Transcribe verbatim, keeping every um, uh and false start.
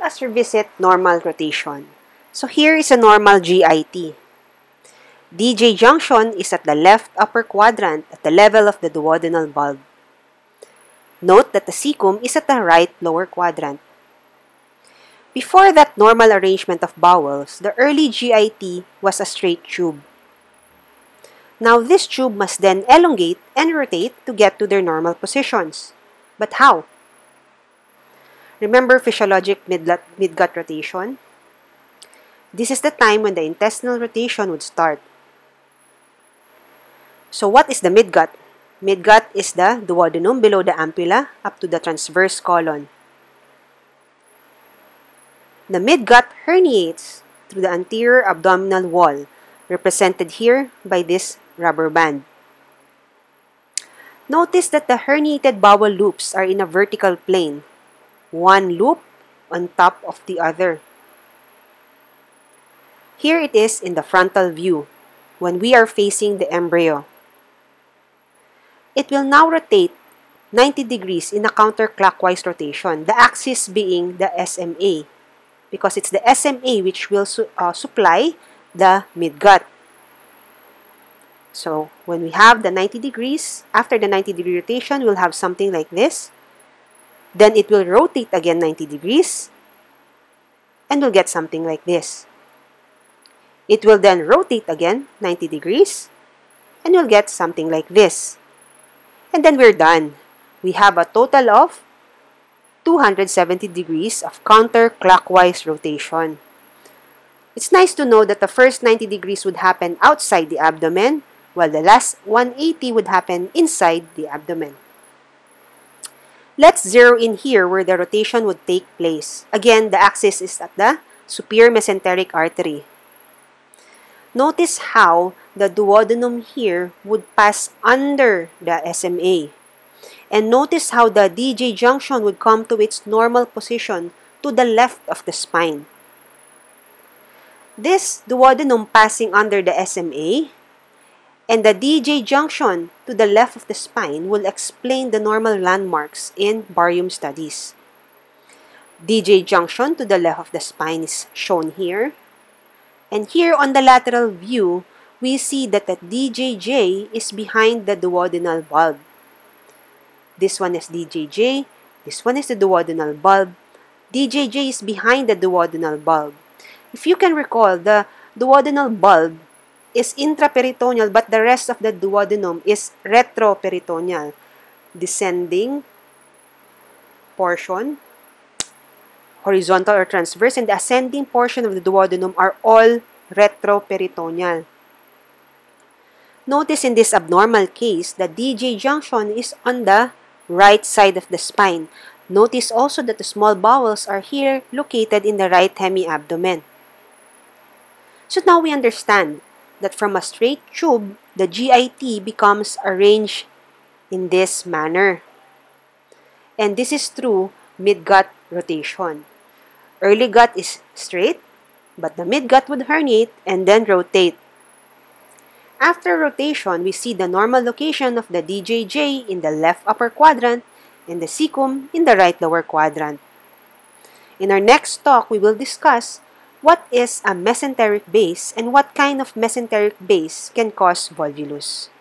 us revisit normal rotation. So here is a normal G I T. D J junction is at the left upper quadrant at the level of the duodenal bulb. Note that the cecum is at the right lower quadrant. Before that normal arrangement of bowels, the early G I T was a straight tube. Now this tube must then elongate and rotate to get to their normal positions. But how? Remember physiologic midgut, midgut rotation? This is the time when the intestinal rotation would start. So what is the midgut? Midgut is the duodenum below the ampulla up to the transverse colon. The midgut herniates through the anterior abdominal wall, represented here by this rubber band. Notice that the herniated bowel loops are in a vertical plane, one loop on top of the other. Here it is in the frontal view, when we are facing the embryo. It will now rotate ninety degrees in a counterclockwise rotation, the axis being the S M A, because it's the S M A which will su uh, supply the midgut. So, when we have the ninety degrees, after the ninety degree rotation, we'll have something like this. Then it will rotate again ninety degrees, and we'll get something like this. It will then rotate again ninety degrees, and we'll get something like this. And then we're done. We have a total of two hundred seventy degrees of counterclockwise rotation. It's nice to know that the first ninety degrees would happen outside the abdomen, while the last one hundred eighty would happen inside the abdomen. Let's zero in here where the rotation would take place. Again, the axis is at the superior mesenteric artery. Notice how the duodenum here would pass under the S M A. And notice how the D J junction would come to its normal position to the left of the spine. This duodenum passing under the S M A and the D J junction to the left of the spine will explain the normal landmarks in barium studies. D J junction to the left of the spine is shown here. And here on the lateral view, we see that the D J J is behind the duodenal bulb. This one is D J J, this one is the duodenal bulb. D J J is behind the duodenal bulb. If you can recall, the duodenal bulb is intraperitoneal, but the rest of the duodenum is retroperitoneal. Descending portion, horizontal or transverse, and the ascending portion of the duodenum are all retroperitoneal. Notice in this abnormal case, the D J junction is on the right side of the spine. Notice also that the small bowels are here located in the right hemiabdomen. So now we understand that from a straight tube, the G I T becomes arranged in this manner. And this is through midgut rotation. Early gut is straight, but the midgut would herniate and then rotate. After rotation, we see the normal location of the D J J in the left upper quadrant and the cecum in the right lower quadrant. In our next talk, we will discuss what is a mesenteric base and what kind of mesenteric base can cause volvulus.